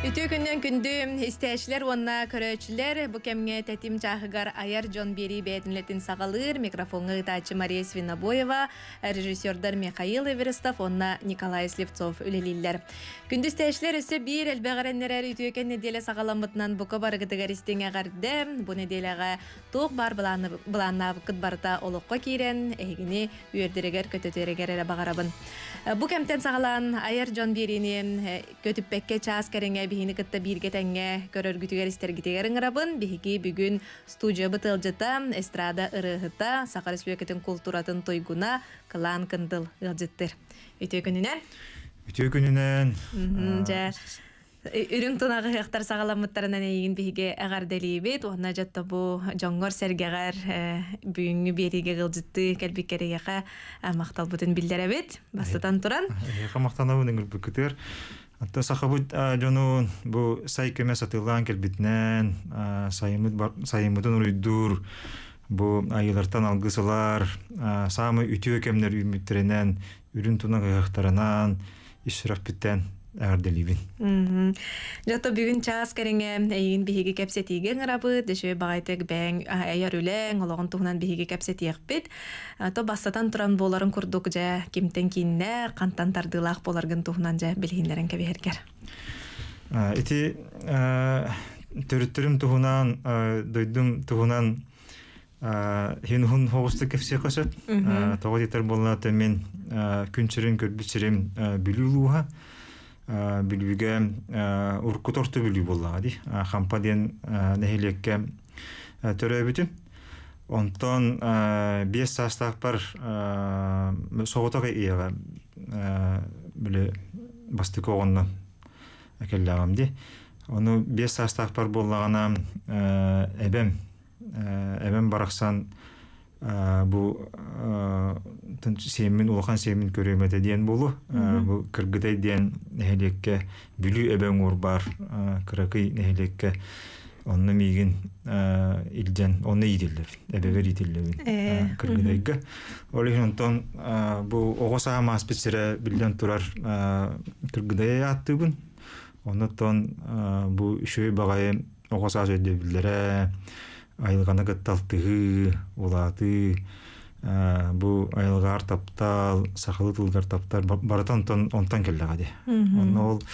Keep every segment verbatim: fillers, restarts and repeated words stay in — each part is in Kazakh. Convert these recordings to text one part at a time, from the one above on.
Ütü gündən gündü istəyişlər onna körəçlər bu kəmgə tətim çağıgar ayar John Berry bədinlətin sağalır mikrofonu itaçı Mariya Svinaboyeva rejissörlər Mikhail Everestov onna Nikolay Slevtsov üleliller. Gündüz istəyişlər ise bir elbəğərənlər ütü kən nedələ sağalanmıtnan bu kabarıqdıgar istəngə qardı bu nedələğə toq bar bulanab qıt barda oluqqa kiren əgini üyerdirəgər kötөтөрəgər elə bağarabın. Bu kəmtən sağalan ayar John Berry'ni kötüpbəkkə çağız kərəngə bihini kıtta bir getenge körör gütüger istergitegerin arabın bihigi bugün studiya bıtılcıta estrada ırıhıta Sakar Respublikatın kulturatın toyguna kılan kındıl ılcıttır. Ütü gününen? Ütü gününen. Ürün tunağı hıqtar sağalamıtlarından egin bihige əğar delibet. Ona jatta bu jongor sergeğer büyüngü berige gılcıttı kelbikkereyeğe maqtal butun bildirabet. Bastıtan turan. Eqa maqtana bu nengil bükütür. Hatta sahabut jonun bu saykeme satılan kelbitnen sayımıdın uydur bu ayılardan algısılar samı ütü kemler ümitlerinen ürün tunağı hıqtarından israf bitten Ardeli'vin. Jato bugün çağız kerenge egin bihigi kepsetigen arabı deşe bağaytek ben ayar ülen olağın tuğunan bihigi kepsetiyek bit. To bastatan turan boların kurduk ja kimten kinne kantan tardılaq bolargın tuğunan ja bilhinlerin kebeherger. Iti törüttürüm tuğunan doydum tuğunan Hinhun hoğustu kepsi qasıp toğut yeter bolna temin künçürün körbüçürüm bülüluğa bilüge urku tortu bilü bolladı. Kampanyan nehirlekke töröbütüm. Ondan beş sastak par soğutak iyaga böyle bastık oğundan akellağımdı. Onu beş sastak par bollağına ebem ebem baraksan bu semin ulaqan semin köremete diyen bolu bu kırgıday diyen nehlekke bülü eben urbar kıraqı nehlekke onu migin ilden onu idildir ebever idildir kırgıdayga olihonton bu oğasa maspitsire bilden turar kırgıdaya attığın ondan bu şöyle bağayım oğasa söylediğilere ayılgana gıttaltığı oladı bu ayılgar taptal sakalı tılgar taptar baratan ondan keldi gadi. Onu ol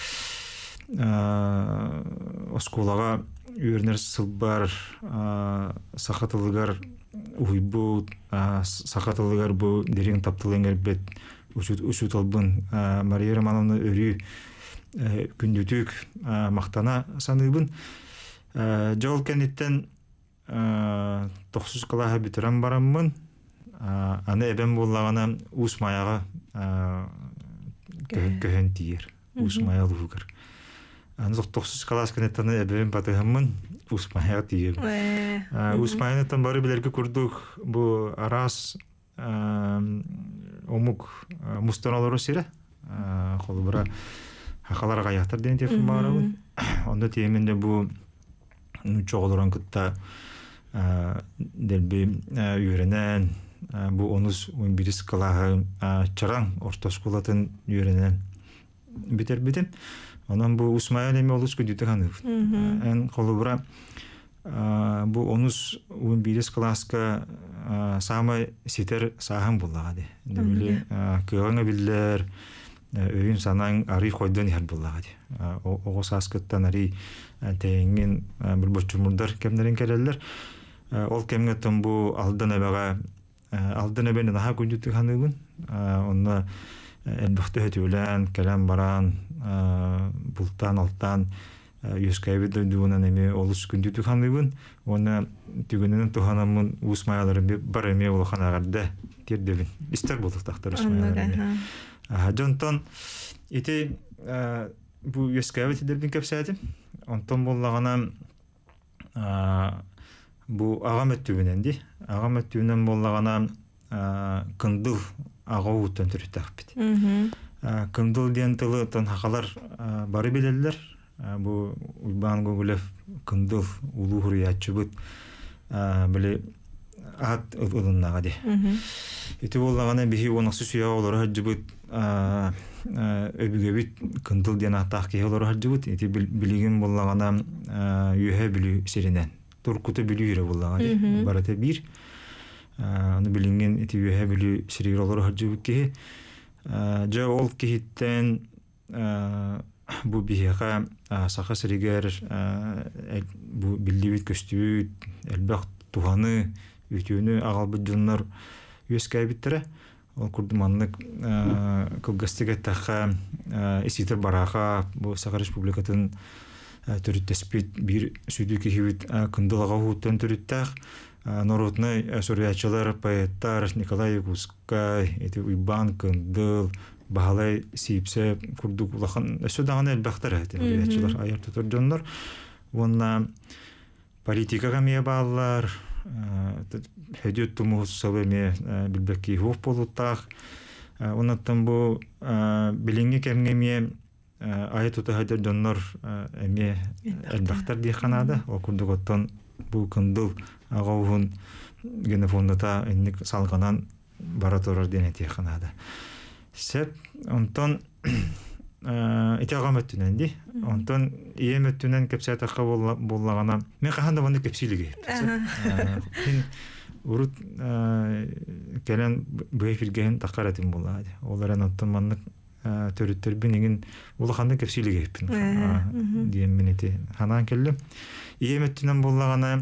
oskolaga ürner sılbar sakatılgar uybu sakatılgar bu derin taptılın elbet uçut uçut albın Mariya Romanovna örü gündütük maktana sanıbın jol kenitten toksuz kalaha bitiren baramın ana eben bollağına usmayağa köhen diyer usmayağı lugar ana toksuz kalas kenetana eben batığımın usmayağı diyer usmayağından bari bilerki kurduk bu aras omuk mustanaları sire kolubura hakalara kayaktar deni tefim baramın onda teminde bu çoğuluran kıtta delbi yürenen bu onuz on biris kalağı çaran orta skolatın yürenen biter bitim. Ondan bu Usmayan emi oluz güdütü kanıp. En kolubura bu onuz on biris kalaska sama siter saham bulladı. Böyle kığana biller öğün sanan arı koyduğun yer bulladı. O saskıttan arı teyingin bir boçumurdar kemlerin kereller. Ol kemgetten bu aldın ebeğe aldın ebeğine daha gündütü kanıbın. Onunla elbette ötülen, kelem baran, bultan alttan yüz kaybı duyduğundan emi olus gündütü kanıbın. Ona tügününün tuhanamın usmayaların bir bar emeğe olağan ağırda dirdebin. İster bulduk tahtlar usmayaların. Jonton iti bu yüz kaybı dirdebin kepsaydım. Ondan bollağına bu ağam öttübünendi. Ağam öttübünen bollağına kındıl ağa uğuttan türüttü akbet. Kındıl diyen tılı ton haqalar bari bilirler. Bu Uyban Gogulev kındıl ulu huriyatçı bıt böyle at ılınnağa de. Eti bollağına bihi onaqsı suya olur hacı bıt өбүгөбүт кындыл диэн аттаах киһи олор харжыбыт ити билигин буллагана үөһэ билүү сиринен туркута билүү ире буллага ди барата бир аны билинген ити үөһэ билүү сиригер олор харжыбыт киһи жа ол киһиттен бу биһиэха саха сиригер бу билдибит көстүбүт элбэх туханы үтүүнү агалбыт дьоннор үөскайбиттере ол курдуманнык кылгастыгаттаха иситер бараха бу Саха Республикатын төрүттеспит бир сүдү кихибит кындылага хуттан төрүттах народный сурьячылар поэттар Николай Гускай эти уйбан кындыл бахалай сипсе курдук улахан өсөдаганы элбахтар эти сурьячылар аяр тутур жоннор онна политикага мие баалар хөдүт тумус собеме билбекки хоп болуттах онаттан бу билинги кемгеме ай тута хадер доннор эме элбахтар ди ханада окурдуготтон бу кындыл агавун генофондата энник салганан бараторор денети ханада сеп онтон итягаметтүнен ди онтон иеметтүнен кепсетакка боллагана мен каханда ванды кепсилиги мен урут келен бейфирген такаратым булады оларан оттон маннык төрүттөр бинигин улаханда кепсилиги дием менети ханан келдим иеметтүнен боллагана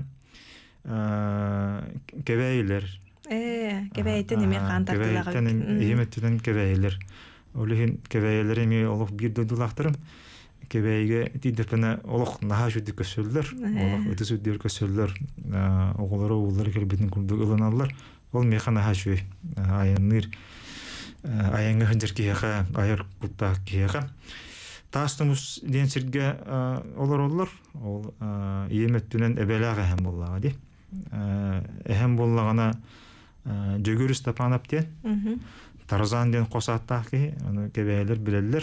кебейлер э кебейтен эме кантактылага кебейтен иеметтүнен кебейлер Олихин кебейлерими олох бир додулахтырым. Кебейге тидепене олох наха жүдүк көсөллөр. Олох өтө сүддөр көсөллөр. Оголору уллар келбетин курдук ыланалар. Ол механа хашуй. Айынныр. Айыңга хынжыр кияка, айыр кутта кияка. Тастымыз денсерге олар олар. Ол иеметтүнен эбелага хем боллага ди. Эхем боллагана жөгөрү Стапанов ден. Таразан ден қосаттақ ки, оны кебейлер білелер.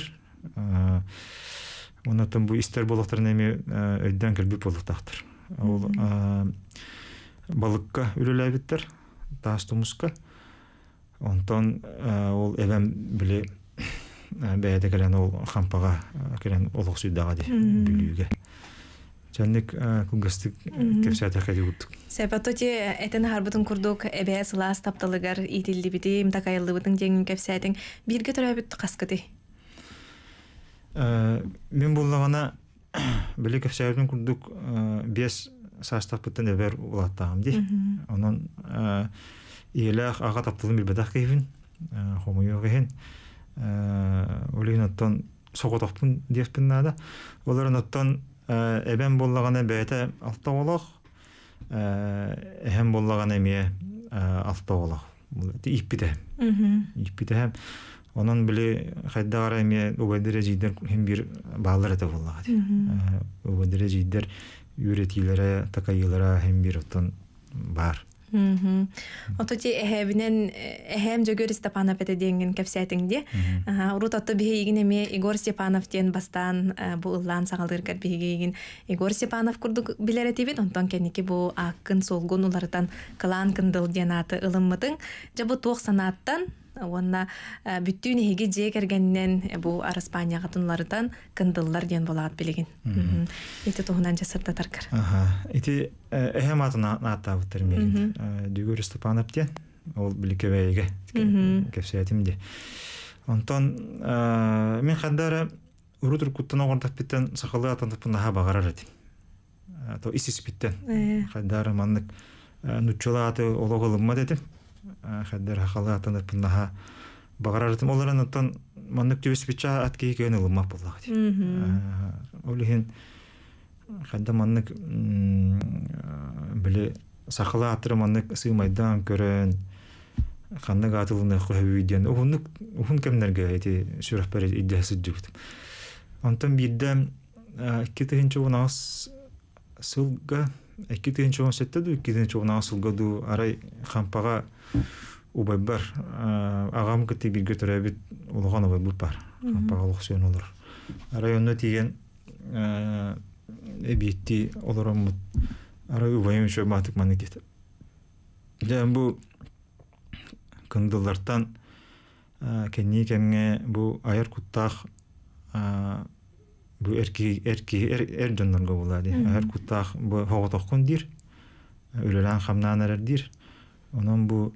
Онатын бұл істер болықтарын әме өйден кілбі болықтақтыр. Ол балыққа үліләбіттер, тастымызға. Онтан ол әбәм біле бәйді кәлен ол қампаға кәлен олық сүйдаға де білуге. Жанник күнгістік кепсәті қәді күттік. Сәпәтөте әтін харбытын күрдік әбәе сылас тапталығар итілді біті, имтақайылды бұтын жеңін кепсәтің бірге тұрай бүтті қасқыды? Мен болағана білі кепсәтін күрдік бес састақ бұттын әбәр олаттағым де. Онын иеләқ аға таптылын бір бәдақ кейфін, қомайы кейфін. Олейін оттан соғытақпын дефпін нада. Оларын оттан эбен боллагана бәйте алта олақ, эхем боллагана эме алта олақ. Иппите. Иппите хем. Онан біле қайдағара эме убайдыра жейдер хем бір бағалар әті боллага. Убайдыра жейдер үйретилері, такайылары хем бір оттан бар. Ототи эхебинен эхем жөгөр Степанов эте денген кепсетиңде. Урут отто бихейгин эме Игорь Степанов ден бастан бу ыллан сагалдыргар бихейгин Игорь Степанов курдук билеретибит, онтон кеники бу акын солгун улардан кылан кындыл ден аты ылыммытың. Жабу туох санаттан онна бүттүүн эһиги жээ кергеннен бу Араспанияга тунлардан кындыллар ден болаат билигин. Ити туһунан жасырда таркар. Аха. Ити эхем атына атабыттыр мен. Дүгөр Степанов ден ол биликебейге кепсетимди. Онтон мен хандара урутур куттана гортаппиттен сакалы атантыппын аха багарар этим. То исиспиттен. Хандара маннык нуччулаты ологылымма дедим. Хаддар хакалы атанып наха багаратым оларын оттан маннык төбеспича атки кен ылма боллагы. Олихин хадда маннык биле сакалы атыры маннык сыймайдан көрөн хандык атылыны көбүйден ухунук ухун кемнерге эти сүрөпбер идеясы жүктү. Онтон бирден iki тыгынчы унас сылга iki тыгынчы он сетте ду iki тыгынчы унас сылга ду арай хампага убайбар агам кити бирге төрөбүт улган убайбар бар. Хампага луксен олор. Районно тиген эбитти олором арай убайым шо матык маныкет. Жан бу кындылардан кенни кемге бу аяр куттах бу эрки эрки эр жоннорго булады. Аяр куттах бу хоготоккун дир. Өлөлөн хамнанар дир. Онон бу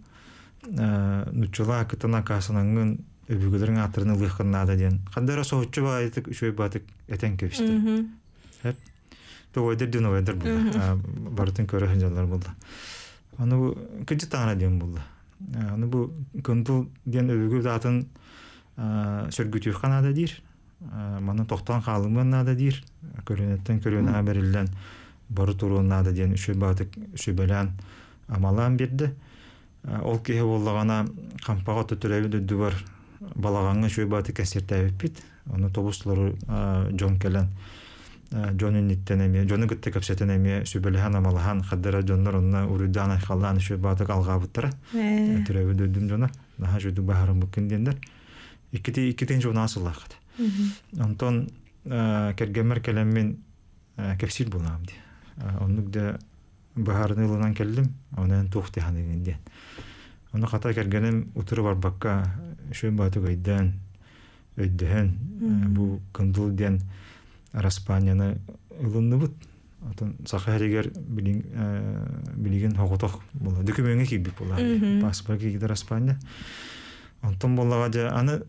нучула кытына касынангын өбүгөлөрүн атырын ылыхкыннада ден. Кандара соочу баайтык үчөй батык этен кепсти. Хеп. Тоойдер ден ойдер бул. Бартын көрөһөн жаллар булду. Аны бу кыжытана ден булду. Аны бу көндүл ден өбүгө датын сөргүтүр канада дир. Маны токтон калымнада дир. Көрөнөттөн көрөнө берилген бары турунада ден үчөй батык үчөй белән амалан берди. Ол кеһе боллагана кампага төтөрөбү дөдү бар. Балаганга үчөй батык кесертебит бит. Аны тобуслары жон келен Джонин ниттенеме, Джоны гытты капсетенеме, сүбелехан амалахан, хаддара Джоннар онна урудана халлан үчөй батык алгабыттыра. Төрөбү дөдүм жона, наха жөдү бахарым бүкүн дендер. Икити икитен жона асыллакыт. Онтон кергемер келеммен кепсил болам ди. Оннукда бахарын ылынан келдим, онан тухти ханын ден. Оны ката кергенем утуру бар бакка үчөй батык өйдөн, өйдөн бу кындыл ден Распанияны ылынныбыт. Отон сахаригер билиген хоготок була. Документке кибип була. Паспорт кигидер Распания. Онтон боллага да аны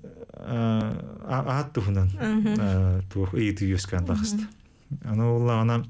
аат туһунан тух ийти юскан тахыст. Аны боллагана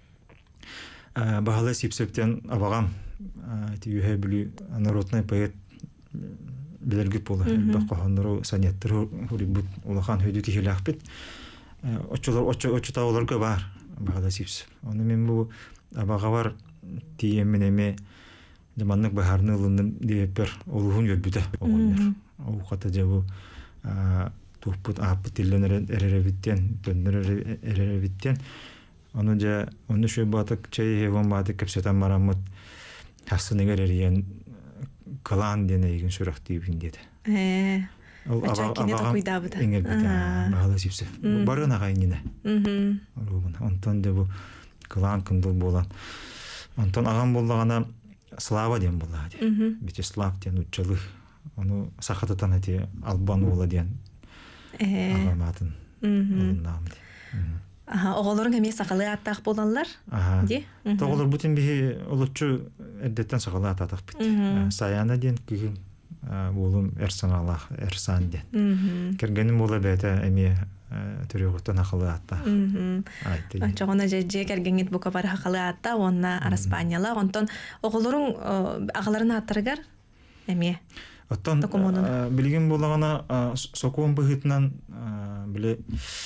бахалы сипсептен абагам тиюһэ били народный поэт билерги була. Баккаханныру санеттер хурибут улахан хөдү кихилахпит. Очолор очо очотауларга бар бахала сипс. Аны мен бу абага бар тиемменеме заманнык бахарны ылынным депер олугун көрбүтө огоннор. Ол ката жабу тухпут апыт тилленер эреребиттен, төннөр эреребиттен. Аны жа оны шөй батык чай хевон батык кепсетан марамыт хасыныгер эриен калан дене еген сүрактибин деди. Э Ол абага куйдабыта. Бахала сипсе. Барына гайнина. Мм. Онтон да бу кылан кындыл болан. Онтон агам боллагана Слава ден болады. Вячеслав ден уччылы. Аны сахататан эти албан бола ден. Э. Агаматын. Мм. Аха, оголорун эме сакалы аттак боланлар. Ди. Тоголор бутин би олучу эддеттен сакалы аттак бит. Саяна ден күгүн болум эрсаналах эрсан ден. Кергеним бола бете эме төрөгөтөн акылы атта. Айтты. Чогона жеже кергенгит бука бар акылы атта, онна Распанияла, онтон оголорун агаларын аттаргар эме. Оттон билген болагана сокон быгытынан биле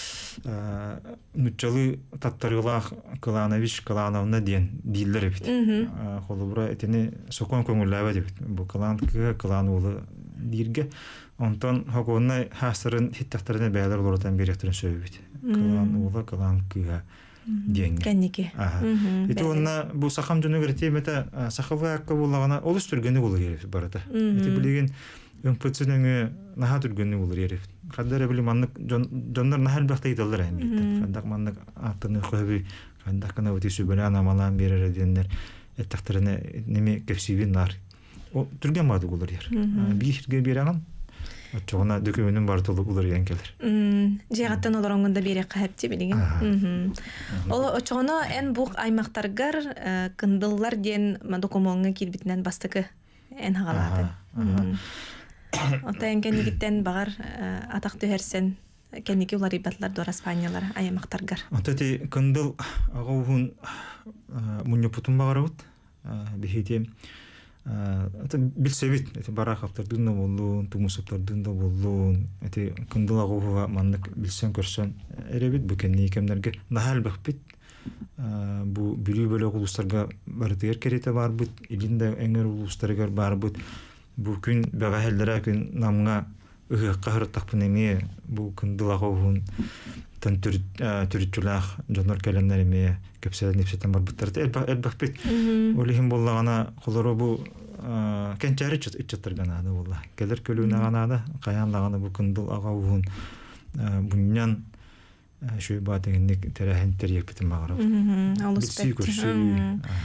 нучалы таттарылах Каланович Калановна ден диллер бит. Холубра этени сокон көңүлләбе дип. Бу Каланкы Калановлы дирге. Онтон хогонна хасырын хиттактарына бәйләр олордан беректерин сөйбит. Калановлы Каланкыга ден. Кенники. Ити онна бу сахам жөнө гертемете сахалга акка болагана олус түргөнү болу керек барата. Ити билген өмпөтсүнөңө наха түргөнү болу керек. Каддар били маннык жоннор нахал бакта идалар эми. Кадак маннык артыны көбү кадак кана өтү сүбөлөн амалан берер дендер. Эттактарына неме кепсибин нар. О түргөн бады болор ер. Бирге бераган. Очогона документин бар толуп болор ген келер. Мм, жегаттан олороңунда берек капти билген. Ол очогона эн бук аймактаргар кындыллар ден документга кирбитинен бастыкы эн хагалады. Отайын кенигиттен бағар атақ төхерсен кенеги улар ибатлар до Распаниялар аймактаргар. Отати кындыл агуун муньяпутун багарабыт. Бихите ата билсебит, эти барахаптардын да болдун, тумусаптардын да болдун. Эти кындыл агууга мандык билсен көрсөн эребит бу кенеги кемдерге нахал бакпит. Бу билүү бөлөк улустарга бардыгер керете барбыт, илинде эңер улустарга барбыт. Бу күн бәгәһелләре күн намга ыгыкка хыртакпын эме бу кындыл агуун тан түрүчүлах жонор келеннер эме кепселен непсетен барбыттар элбакпит. Олихим боллагана колоро бу кенчари иччаттырганады болла. Келер көлүүнө ганада каянлаганы бу кындыл агуун буньян шөй батыгындык терехентер епитин багырып. Алыс бет.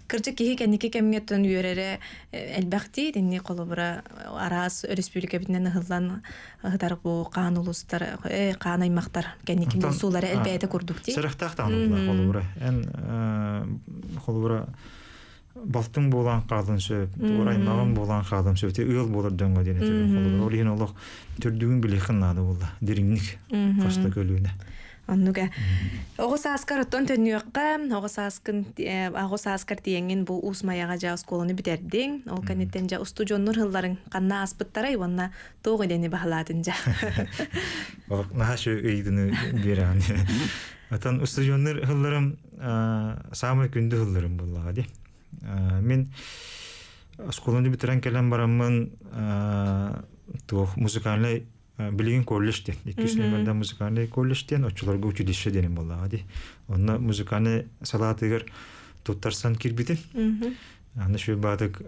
Кыржы кихи кенники кемгеттен үйөрері әлбәқти, динни қолыбыра арас республика бітінен ұғылан ұғытар бұл қаан ұлыстар, қаан аймақтар кенники бұл сулары әлбәйті көрдік дей. Сырықтақтан қолыбыра. Ән қолыбыра балтың болан қалын сөп, ораймағын болан қалын сөп, те ұйыл болар дөңгі дене түрін қолыбыра. Ол ең олық түрдігін білеқін нады болды, деріңнік қашты көлуіне. Оннуга. Оғыс аскар оттон төнүөкка, оғыс аскын, оғыс аскар тиеңин бу усмаяга жа сколаны битердиң. Ол канеттен жа устужоннур хылларын канна аспыттара иванна тоғы дени бахалатын жа. Ол нашу өйдіні беран. Атан устужоннур хылларым самы күнді хылларым боллаға де. Мен сколаны битерен келен барамын тоқ музыкальный билигин колледжтен, икки номерда музыкальный колледжтен очуларга училище денем боллага ди. Онна музыкальный салатыгар туттарсан кирбитин. Аны шу бадык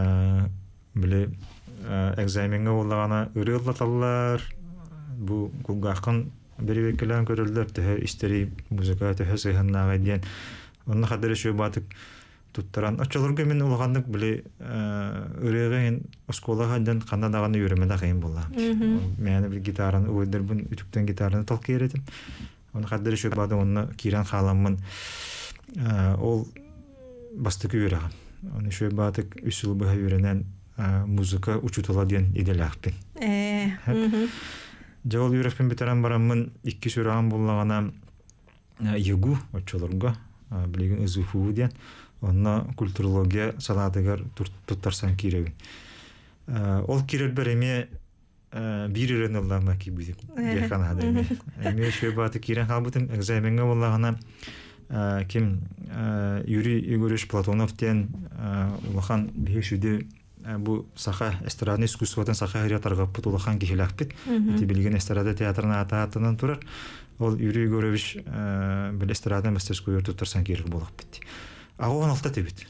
биле экзаменге боллагана ырыллаталлар. Бу кулгакын беребекелен көрүлдөр тө истери музыка тө сыйханнага ден. Онна хадыр шу бадык туттаран очуларга мен улгандык биле ырыгын осколага ден канадаганы үйрөмөдө кыйын болла. Мен бир гитараны өйдөрбүн, үтүктөн гитараны талк керетим. Оны хадыр шу бады онна кирен халамын. Ол бастык үйрөгөн. Оны шу бадык үсүл бага үйрөнөн музыка учутула ден иделакпын. Э. Жол үйрөкпүн битерен барамын, икки сүраган боллагана ягу очолорго билеген ызыфуу ден. Онна культурология салатыгар туттарсан киребин. Ол кирер береме бир ирен аллама кибидим. Яхан хадырме. Эме шөбаты кирен халбытым экзаменге боллагана ким Юрий Егорович Платоновтен улахан бешүдө бу саха эстрадный искусствотан саха хириятарга путулахан кихилакпит. Эти билген эстрада театрына атаатынан турар. Ол Юрий Егорович бил эстрадный мастерскую туттарсан кирер болакпит. Ағуан алта тебет.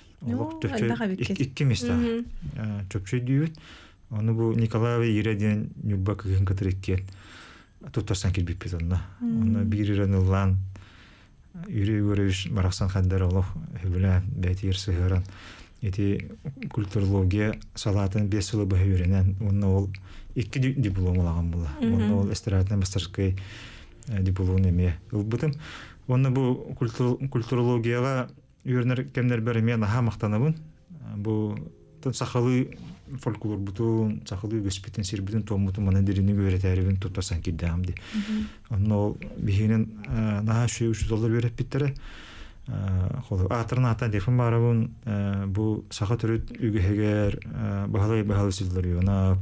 Икки места. Чөпшөй дүйбет. Оны бұл Николаевы ереден нүбба күйін кітіреккен. Туттарсан келбеп бет онына. Оны бір ерен ұлан. Юрий Егорович Марақсан қандар олық. Хүбілен бәйті ерсі ғыран. Эти культурология салатын бес жылы бұхы үйренен. Оны ол икки диплом олаған бұла. Оны ол эстрадный мастерской диплом еме ұлбытым. Оны бұл культурологияға үйренер кемнер береме наха мақтанабын. Бу сахалы фольклор бутун, сахалы госпитен сирбитин томутун мана дерини үйретәрибин туттарсан киддамди. Онно бихинен наха шүй үш доллар үйрет биттере. Атырын ата дефин барабын, бу саха түрүт үгехегер бахалай бахалы силдер юна.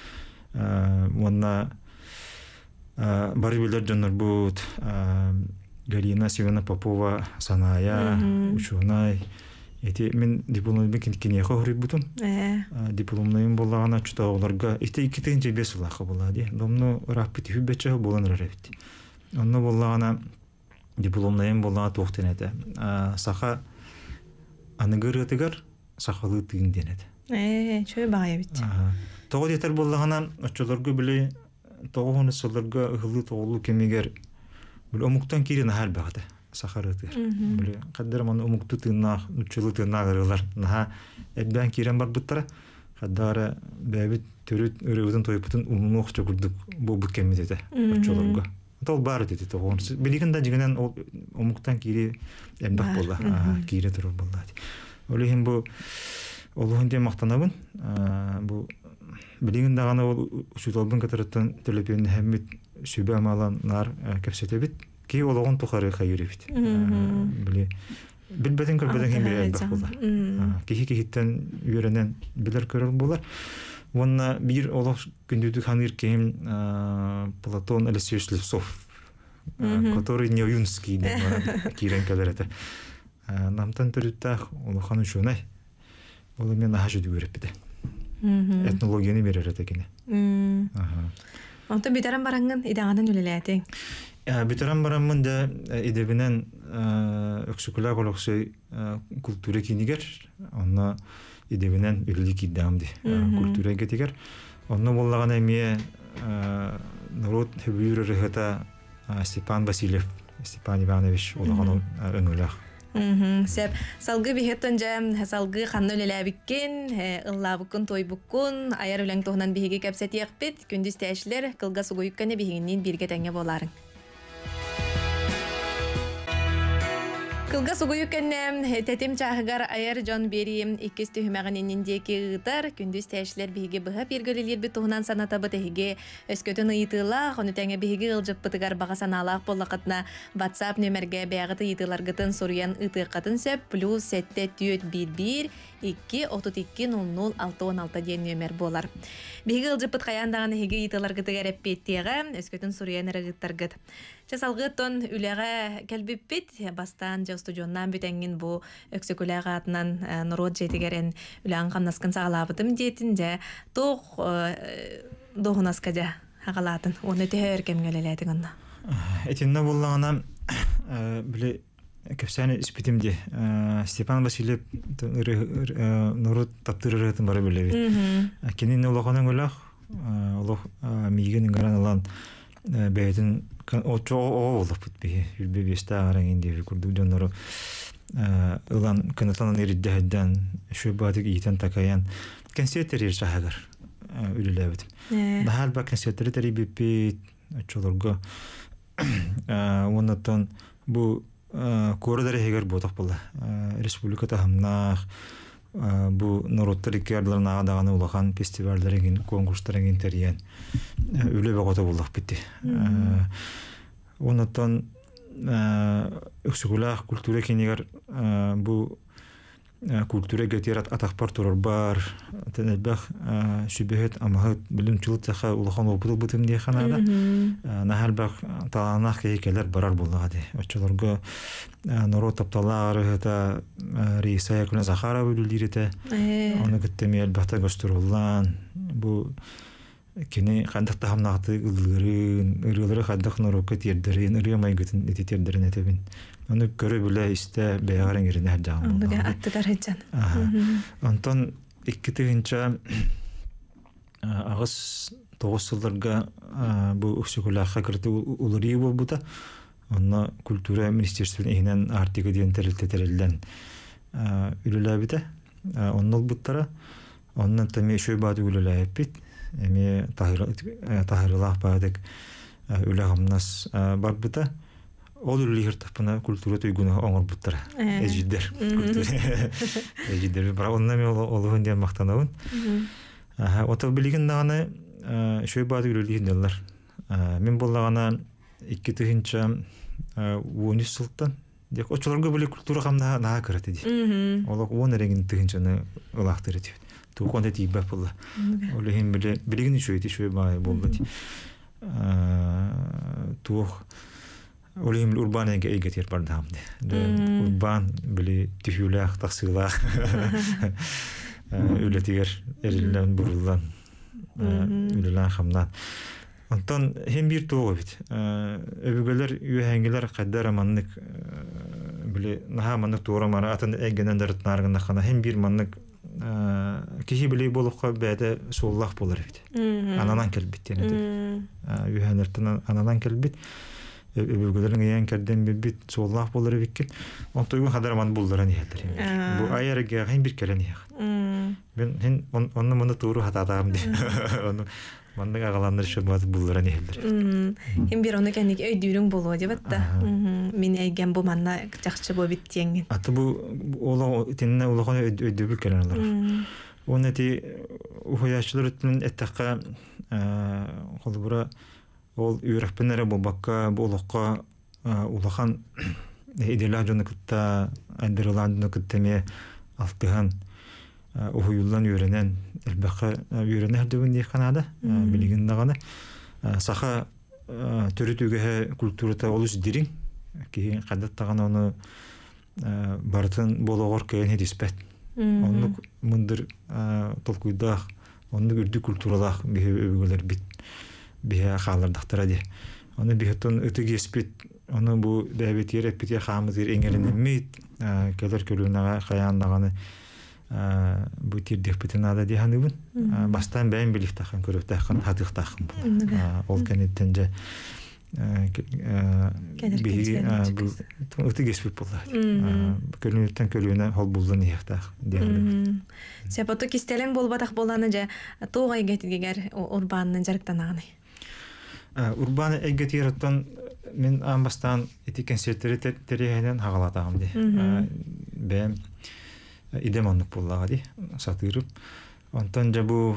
Онна бары билер жонор бут, Галина Севена Попова Саная, учунай. Эти мен дипломный кинеха хорит бутун. Дипломный боллагана чута оларга эти икитен же бес лаха болады. Домно рапити хүбече болан рапити. Онно боллагана дипломный боллагана тоқтенете. Саха аныгырытыгар сахалы тыгынденет. Э, чөй бая бит. Тогы детер боллагана очолорго биле тогоны солорго ылы тоглу кемигер бул омуктан кирен хал багды. Сахарыты. Биле каддар ман умукту тына, учулу тына гырылар. Наха эдбен кирен бар буттара. Каддара бебит төрүт өрөбүдөн тойпутун умук чокурдук бу бу кемидете. Учулурга. Тол бар деди тогон. Билигин да жигенен умуктан кири эмбак болду. Кири туруп болду. Олехин бу олугунде мактанабын. Бу билигин дагана ол учулбун катараттан телепен хэммит сүбө амалан нар кепсетебит. Ки олоғын тұқары қайыребет. Біле, білбәден көрбәден кем бере әлбәқ болар. Кехи-кехиттен үйерінен білер көріл болар. Онына бір олық күндуді қаныр кем Платон Алексеевич Левсов, который Неуюнский кейрен кәдер әті. Намтан түріттақ олыққан үшуынай. Олы мен аға жүді өріп біді. Этнологияны берер әті кені. Онты бітаран бараңын идағанын өлелі әтең? Битаран барамын да идебинен өксүкүлä колоксой культура кинигер, онна идебинен үлли киддамди культура кетигер. Онна боллаган эме народ хөбүрө рыхата Степан Васильев, Степан Иванович олаган өңөлөк Мм, сеп салгы бихеттон жам салгы ханны леләбиккен, ыллабыккын тойбуккун, аяр үләң тохнан биһиге кәпсәт яқпит, күндүз тәшләр кылга сугуйкканы биһигиннен бирге тәңе боларын. Кылга сугуйкканы тәтем чагыгар аяр жон берим иккис төһмәгән индеки гытар, күндүз тәшләр биһиге быһа биргелелер бит тохнан санатабы тәһиге өскөтөн ыйтыла, хоны тәңе биһиге ылжып бытыгар багасаналак боллакытна WhatsApp нөмерге бәгыты ыйтылар гытын сурьян ыты катын сөп плюс сетте төт бир бир икки отуз икки ноль ноль алты он алты ден нөмер болар. Биһиге ылжып быт каяндаган хиге ыйтылар гытыгар эппеттеге өскөтөн сурьян ырыгыттар гыт. Часалгытон үләгә кәлбиппит бастан жа студионнан бүтәнгин бу өксөкүләгә атынан народ жетигерен үлән камнаскын сагалабытым дейтин жа тох дохунаска жа хагалатын оны тәһәр кемгелеләдин онна. Этинне буллагана биле кепсәне испитимде Степан Васильев народ таптырырытын бары биле бит. Кенин улаханын улах улах миген гараналан бәйтин отчо олоп бит бе беста араңинде күрдү донору улан канатанан ириддәдән шу бадык итен такаян консертерер шагыр үлеләбит. Дахал ба консертерер бит чолорго оннан бу кордары хегер ботак була. Республикада хамнах бу народтар керлерна даганы улахан фестивальдерин конкурстарын интерьен үле багыта булдык битти. Оннан өксүгүлах культура кинегер бу культура гетерат атакпар турар бар тенебах шүбехет амахат билим чултаха улахан опыл бутым ди ханада нахалбах таанах кейкелер барар булгады очолорго народ тапталар это рейса якуна захара бүлдирете аны геттемел бахта гостуруллан бу кини кандакта хамнагты ылгырын ырылары кандак нарокка тирдерин ырымай гытын этитердерин этебин аны көрө биле исте беярын ирине жагын. Аны аттыгар хеджан. Антон икки тыгынча агыс тогуз жылдарга бу өксүгүлакка кирди улури болбута. Аны культура министрлигинин эйнен артига ден терилтетерилден үлүлөбүтө. Оннол буттара оннан теми шөй бады үлүлөбүт. Эми тахырылах бадык үлөгамнас барбыта. Ол үллигер тапына культура тойгуна оңор буттара. Эжиддер. Эжиддер. Бара оннами олугун ден мактанабын. Ота билигин даганы шөй бады үллигин деллар. Мен боллагана икки тыгынча он үч жылдан дек очолорго биле культура камна наа кирет ди. Олог он эрегин тыгынчаны ылактыр ди. Туконда тибе болла. Олегин биле билигин шөйти шөй бай болду ди. Тух Олим урбанеге эйгетер бардамды. Урбан били тифюлах тахсылах. Үлетигер эрилен бурулдан. Үлелен хамнан. Антон hem bir тоғы бит. Өбүгөлөр үйәңгелер каддар маннык били наха маннык тоора мара атын эгенен дартнаргында хана hem bir маннык кихи били болукка бәдә суллах болар бит. Ананан келбит тенеде. Үйәңнәртен ананан келбит. Өбүгөлөрүн ян кадден бит суллах болар бит. Онтойгун хадарман булдыран иһелдер. Бу айарга hem bir келен иһ. Мен hen онны муну тууру хатадам ди. Оны мандык агаландар шөбат булдыран иһелдер. Hem bir оны кәник өйдүрүң болоо деп атта. Мен әйген бу манна жакчы бо бит теңген. Аты бу ола тенне олаган өйдүбү келен алар. Оны ти ухаячлар үтүн эттакка холбура ол үйрәкпенере бабакка болохка улаган иделя жонукта андырландыны күттеме алтыган ухуюллан үйренен элбакка үйренер дигән ди Канада билигин даганы саха төрүтүгө культурата олус дирин ки кадат таган аны бартын болгор кайын диспет онны мындыр толкуйдах онны үрдү культуралах бигөлөр бит бия халардактара ди аны бихтон өтүгө спит аны бу дәбет ереп бите хамызыр эңеренен мит келер көлүнага каяндаганы бу тирдек битенада ди ханыбын бастан бәйин билих тахан көрөп тахан хатык тахан ол кенеттен же биһиги ыты кеспит булла. Көлүнүттен көлүнө хол булдун яктак диагноз. Сепото кистелен болбатак боланы же тоогай гетигер урбанын жарыктанаганы. Урбан эгетираттан мен амбастан этикен сеттери терехенен хагалатагам ди. Бем идемонлук буллага ди сатырып. Онтон же бу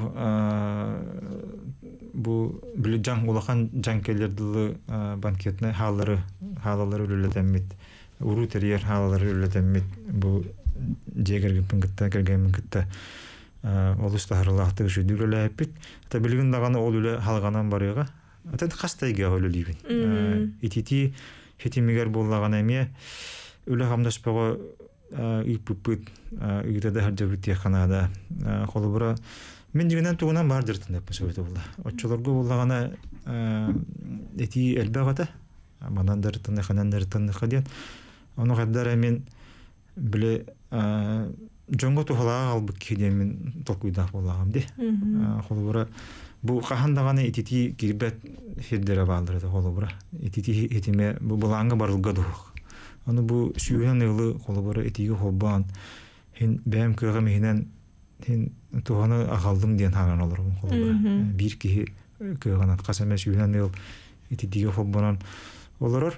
бу билжан улахан жанкелердилы банкетне халлары халалары үлелетеммит. Уру терьер халалары үлелетеммит. Бу жегерге пингитта кергенмин китта олустахырлахты жүдүрөлөппит. Та билген даганы ол үле халганан барыга. Ата хастайга өлөлүбүн. Итити хетимигер боллаган эме үле хамдаспага иппыт үйдө харжабыт яканада холубура мен дигенен тугунан бардыртын деп сөйдө булла. Оччолорго буллагана эти элбагата манандыртын ханандыртын хаден. Ону гаддара мен биле жоңго тухалага албык кидем мен толкуйда боллагам ди. Холубура бу кахандаганы итити кирбет хеддере балдырды холубура. Итити этиме бу буланга барылга дух. Аны бу сүйөн ылы холубура этиге хоббан хин бэм кыга мехинен хин туханы агалдым ден хаган олорум холубура. Бир ки кыганан касаме сүйөн ыл этиге хоббанан олорор.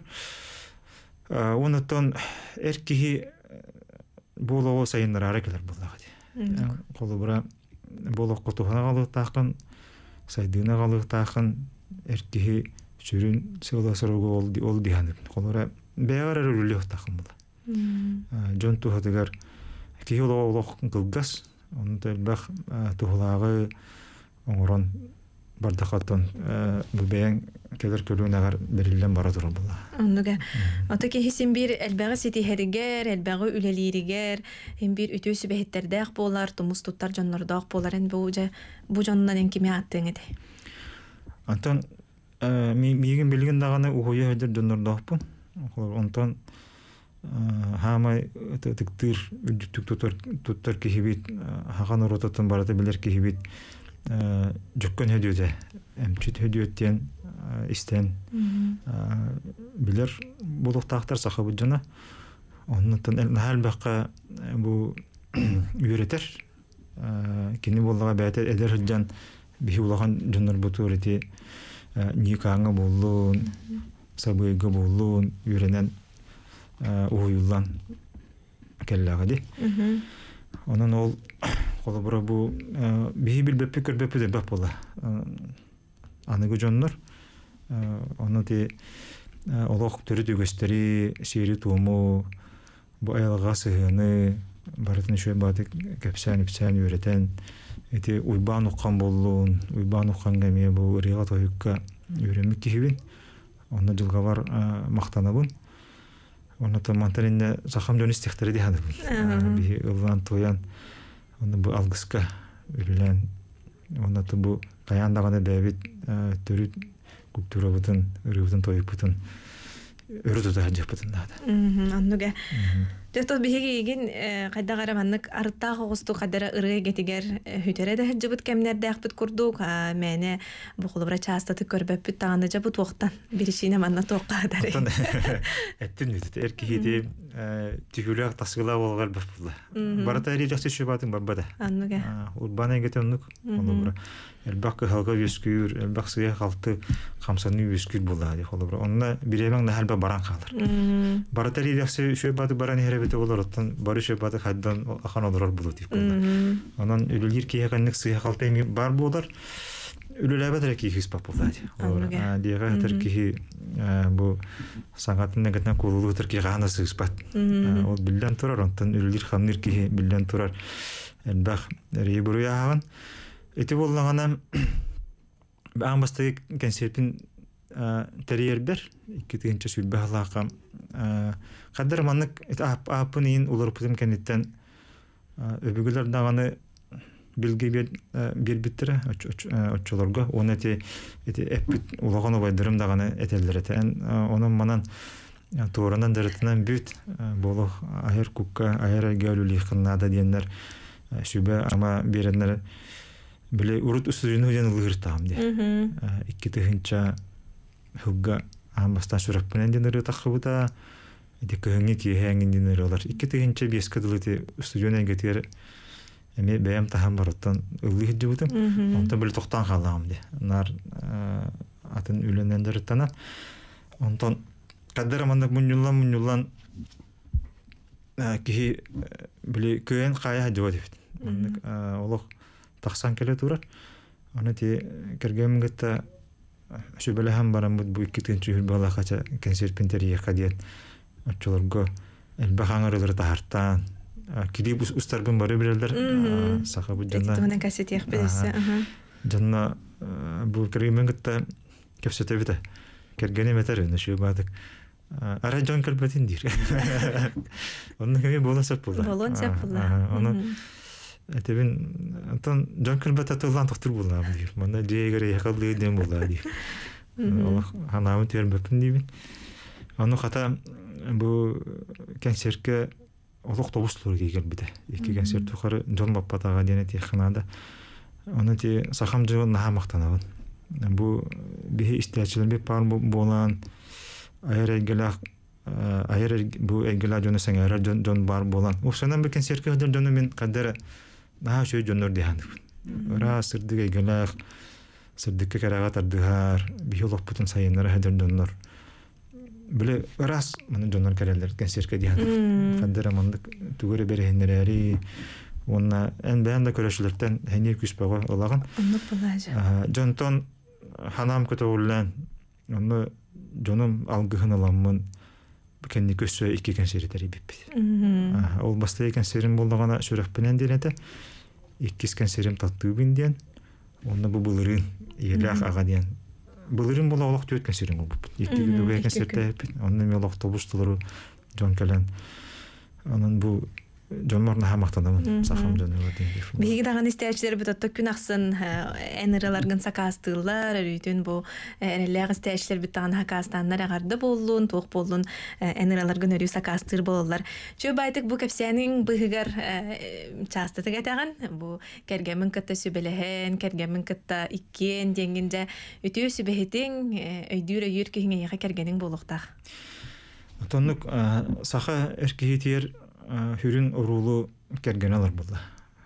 Онотон эркихи болоо сайындар аракелер буллагы. Холубура болок котухана галыктакын сайдына галыктакын эркихи чүрүн сыласырго ол ол диханып. Холубура бээгэр өрүлүөх тахым була. Жон тухатыгар киоло олох кылгас, онтой бах тухлагы оңорон бардакаттан бу бээн келер көлүнагар берилен бара туру була. Оннуга. Ата кехисин бир элбэгэ ситихеригер, элбэгэ үлелиригер, хим бир үтөөсү бэхеттердэх болар, тумус туттар жоннордох болар эн бу же бу жоннан эн кими аттың эде. Антон миген билген даганы ухуя хадер жоннордохпун. Онтон хамай тыктыр үдүттүк тутар туттар кихибит хаган урототон барата билер кихибит жөккөн хөдүдө эмчит хөдүттен истен билер булуктактар сахабы жана онтон элбакка бу үйрөтер кини боллага бәте эдер жан бихи улаган жоннор бутурити никаңа боллун сабыйга боллун үйренен уюллан келлага ди. Онон ол холобура бу бихи билбеппи көрбеппи деп бола. Аныгы жоннор оны ти олох төрү төгөстери сери тууму бу аялга сыгыны барытын шөй баты кепсен ипсен үйрөтен эти уйбан уккан боллун уйбан укканга ме бу рига тоюкка үйрөнмүк кихибин. Онна жылгавар мактанабын. Онна тамантаринде сахам жон истехтери диханыбын. Бихи ылган тоян онна бу алгыска үрүлен. Онна бу каяндаганы бэбит төрү культурабытын, үрүбүтын тоюпбутын өрүтү да жаппытын дада. Аннуга. Жото бихиги еген кайдагара маннык арыттагы огусту кадара ырыга кетигер хүтөрө да жыбыт кемнерде акпыт курдук. Мене бу холбура частаты көрбөппүт таганы жабыт октан биришине манна тооккадар. Эттин үтү эркихиди тигүлөк тасгыла болгал бапла. Барата эри жакшы шөбатын бабада. Аннуга. Урбана кетемнук. Холбура элбак халга үскүр, элбак сыя халты камсаны үскүр булады холбура. Онна биремең да халба баран калыр. Барата эри жакшы шөбаты баран бете олороттан барышы баты хаддан ахан олорор булут дип болду. Анан үлүлөр кийганнык сыя калтайм бар болар. Үлүлөбөтөр кийгис папулдады. А дига терки бу сагатын негатан курулу терки гана сыспат. Ол билден турар, онтан үлүлөр ханныр ки билден турар. Элбах ребуруя хаган. Эти боллаганам амбастык концептин терьербер иккитинче сүлбахлакам каддар маннык апынын уларпытым кенеттен өбүгүлөр даганы билги бир биттире оччолорго оны эти эппит улаган обайдырым даганы этелдеретен онун манан тууранан дырытынан бүт болу айыр кукка айыр гөлүлү кыннада диеннер сүбө ама береннер биле урут үстүнү ден лыртам ди икки тыгынча хылга амбастан сүрәппенен динер тахыбыта эди кыһыңы киһәңин динер олар икки тыгынча бес кыдылыты студионан гетер эме бәям таһан барыттан ыллы хиджибытым онта бил токтан калам ди нар атын үленендер тана онтон каддар мандак мунюллан мунюллан кихи били көен кая жоо деп мандак олох таксан келе турар аны ти кергемгетта шүбелеһәм барам бу икки тыгынча бала кача концерт пинтерия кадият очолорго элбахаңарылар тахартан киди бус устарбын бары билерлер саха бу жанна тонен кассет як билсе жанна бу кергемгетта кепсете бите кергене метер шу бадык ара жон келбетин дир онны кеме болонсап булды болонсап булды аны этебин антон жон келбете тылан токтур булды дир мында жегере якалды дем булды дир Аллах ханамы тербепин дибин аны хата бу концертке олох тобустулар кегел бите эки концерт тухары жон баппатага дене технада аны ти сахам жон нахамактанабын бу бихи истиячылар бек бар болан айыр эгелак айыр бу эгела жона саңара жон жон бар болан ушанан бир концертке кадер жона мен кадер наха шөй жоннор диханып ра сырдык эгелак сырдыкка карага тардыгар бихи олоппутун сайыннар хадер жоннор биле раз мына жоннор керелер концертке диханып кадер амандык түгөрө берехеннери онна эн бәндә көрәшлектән хәнир күспәгә олаган жонтон ханам көтөүлән онны жоном алгыһыналаммын кенни көсө икки концерттери бип ол баста концертин болгана сүрәппенен дилете иккис концертим таттыбын дигән онны бу булырын елах ага дигән булырын була олак төт концертин бу икки бүге концертте онны мелох тобуштылары жон келен анын бу жонморна хамактанамын сахам жонуга дейм. Биги даган истәчләр бит отто күн аксын энераларгын сакастылар, үрүтүн бу энерләр истәчләр бит таган хакастаннар агарды боллун, ток боллун энераларгын өрү сакастыр боллар. Чө байтык бу кепсәнең быгыр часты таган бу кергәмен кытта сүбеләһен, кергәмен кытта иккен деңгендә үтү сүбәһетең өйдүрә йөркегә яка кергәнең болукта. Тоннук саха эркейтер хүрүн урулу керген алар булды.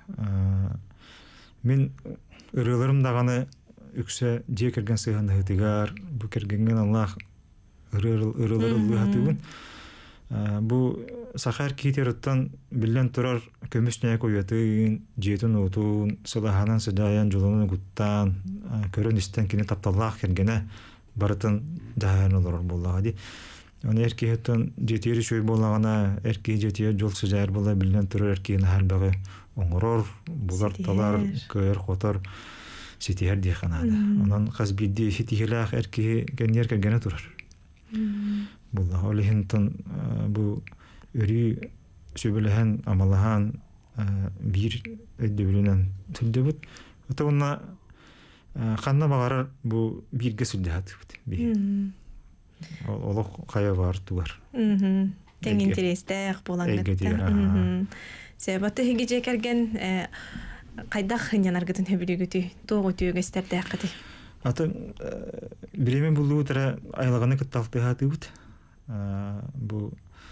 Мен ырыларым даганы үксө же керген сыйган хытыгар, бу кергенген Аллах ырыл ырылырылы хатыбын. Бу сахар китероттан билен турар көмүшнө коятын, жетин отун, сылаханан сыдаян жолунун гуттан, көрөн истен кини тапталлах кергене барытын жаянылар булды. Оны эркеһеттен жетери шөй боллагана эрке жетер жол сыжар бола билен турар эркене харбагы оңорор булар талар көөр хотор ситер ди ханада. Онан хазбидди ситихелах эрке генер кергене турар. Булла олехентен бу өри сөбелеһен амалаһан бир өдөбүлөнөн түлдөбүт. Ата онна ханна багарар бу бирге сүлдәт бит. Олох кая бар тугар. Мм. Тең интерестәк булган гәттә. Сәбәте хигеҗә кергән кайда хынянаргытын хөбүлүгүтү, тогы түйгө стептәк кыты. Аты биремен булуу тара айлаганы кытталты хатыбыт. Бу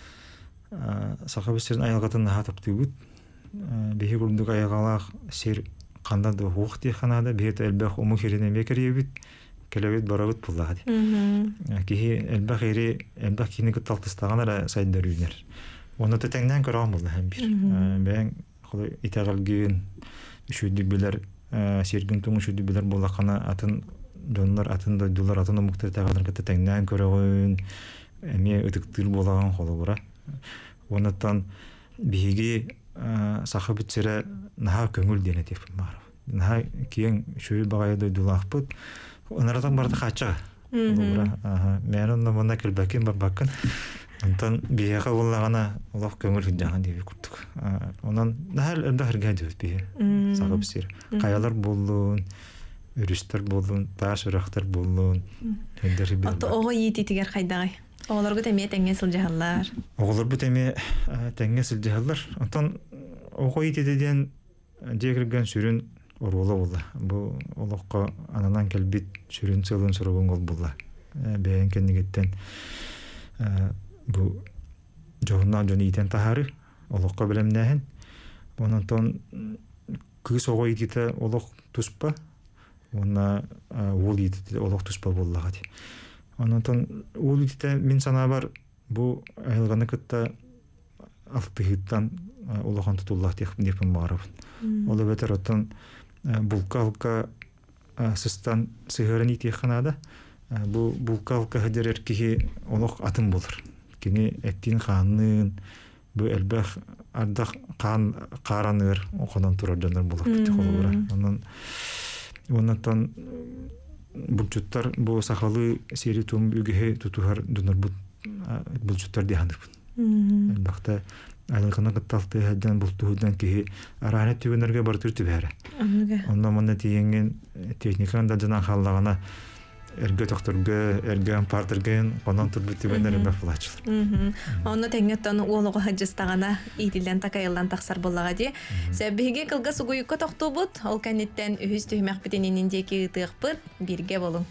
сахабысырын айлагатын хатыптыбыт. Бехи гурдук айгалах сер канда да хук ханада бет элбах уму хирене бекеребит. Келебет барабыт буллады. Кихи элбах эри элбах кини кытталтыстаганара сайдар үйнер. Оны тетеңнен көрөм булды һәм бир. Бәң кулы итагалгын үшүдү билер сергин туң үшүдү билер булакана атын доннар атын да дулар атын муктар тагалар тетеңнен көрөгөн эме өтүктүр булаган колу бара. Онотан биги сахабытсыра наха көңүл дене деп бар. Наха киен шөй багайды дулакпыт. Онардан барды хача. Ага, мен онда мына келбекин бар бакын. Онтан бияга буллагана Аллах көңүл жаган деп күттүк. Онан нахал энде хергә деп бие. Сагып сир. Каялар болдун, өрүстөр болдун, таш урактар болдун. Хендер бир. Ата ого йити тигер кайдагай. Оголорго теме теңге сылжаһаллар. Оголор бу теме теңге сылжаһаллар. Онтан ого йити деген жегирген сүрүн Орула булла. Бу олоққа ананан келбит сүрін сылын сұрығын ол булла. бәйін кәнігеттен бұл жоғыннан жоны итен тахары олыққа білемнәхін. Онантон кыз оғы ететі олық тұспа, ona ol yititi olaq tuspa bollagati. Ondan ol yititi min sana var bu ayılgana kıtta altıhıttan olağan tutullah depin barab. Ola beter otan bulka halka sistan sığırın itiyakhanada bu bulka halka hadirer ki olaq atın bulur. Kini ettiğin kanın bu elbək ardaq kan qaranır oqadan turar canlar bulaq bitti qolubura. Ondan Ondan bulcutlar bu sakalı seri tum ügehe tutuhar döner bu bulcutlar dihanır. Elbette aylıkına kıtaltı hedden bultuğundan ki aranet tüvenerge bartır tüvere. Ondan mana tiyengen teknikan da canan hallağına erge doktorga erge partırgen ondan turbu tüvener meflaçılır. Onu tengetten oğluğu hacıstağına iğdilen takayılan taksar bollağa diye. Sebbiге kılga suğuyukka toqtu bud, ol kanitten ühüz tühmek bitenenindeki ıtığık bud, birge bolun.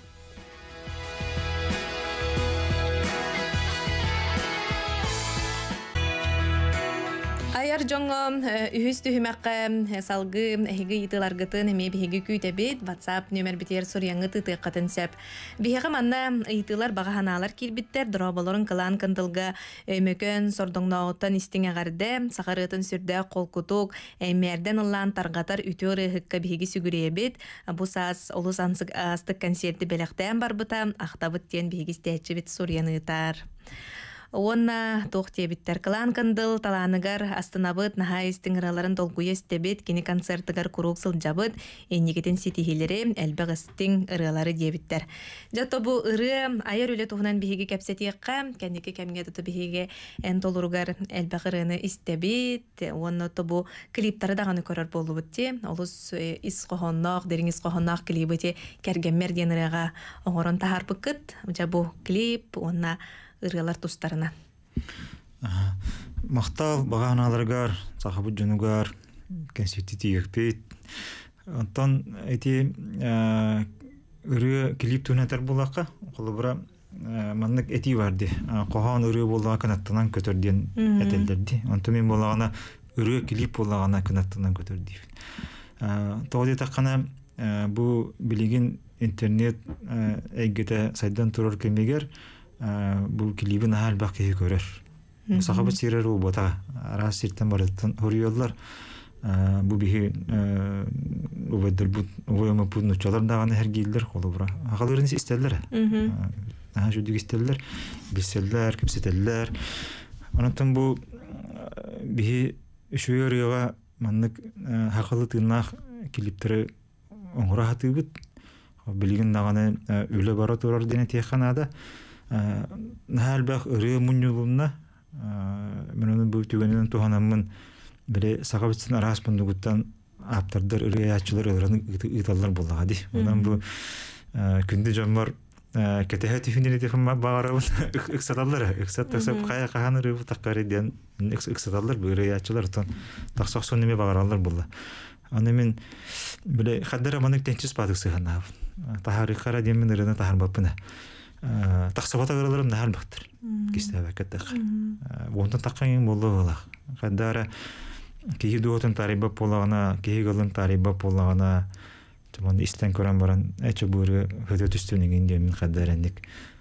Ayar жоңго үһүс түһүмәккә салгы эһиге итыларгытын эме биһиге күйтәбит WhatsApp номер битер суряңгы тытыккатын сөп. Биһиге манна итылар багаһаналар килбиттер дроболорун кылан кындылга өмөкөн сордоңноотан истиңәгәрдә сахарытын сүрдә колкутук эмерден ыллан таргатар үтөр хыкка биһиге сүгүребит. Бу сас олус ансык астык концерти белектән барбыта ахтабыт тен биһиге стәчебит суряныйтар. Онна тоқтебиттер кылан кындыл таланыгар астынабыт наха истиңыраларын долгуя стебит кини концертыгар курук сылжабыт эннигетен ситихилери элбэг ыстың ырылары дебиттер. Жато бу ыры айыр үле туһунан биһиги кепсетиекка кендики кемге туту биһиге эн толуругар элбэг ырыны истебит. Онна то бу клиптары даганы көрөр болубут те. Олус ис кохоннок, дериңиз кохоннок клипы кергеммер ден ырыга оңорон тахарбыкыт. Жа бу клип онна ырылар тустарына. Мақтал бағаналаргар, сахабыт жонугар, концерти тиекпет. Онтан эти ыры клип түнәтер болаққа, қолыбыра маннык эти барды. Қоған ыры болаға канаттынан көтерден әтелдерді. Онтан мен болағана ыры клип болағана канаттынан көтерді. Тоғды таққана бұл білеген интернет әйгеті сайдан тұрар кемегер bu klibin hal bakıya görür. Sahabı sirer o bota aras sirten barıttan horiyollar. Bu bihi o bedel bu oyama bunu çalar dağını her giller kolu bura. Hakalarını isterler. Ha çocuk isterler. Bilseller, kimseteller. Ondan bu bihi şu yoruya manlık hakalı tırnak klipleri onura hatıbıt. Bilgin dağını öyle barat orar dene tiyakhanada. Нәлбәк ыры муньюлунна менен бу түгөнүн туханамын бире сагабытсын арас бундугуттан аптардар ыры ячылар ырын ыталлар боллага ди. Онан бу күндү жомор кетеһе тифинени тифин багарабын ыксаталлар ыксат таксап кая кахан ыры таккары ден ыксаталлар бу ыры ячылар тон таксак сонеме багараллар болла. Аны мен биле хаддара манык тенчис бадык сыгана. Тахарикара демен ырына тахарбапына. Тақсабата ғыраларым нәхәл бақтыр. Кестәбә кәттәқ. Онтан таққанын болы ғылақ. Қаддара кейі дуғытын тарибап болағына, кейі ғылын тарибап болағына, істен көрен баран, әчі бұйры хөті түстінеген демін қаддарандик.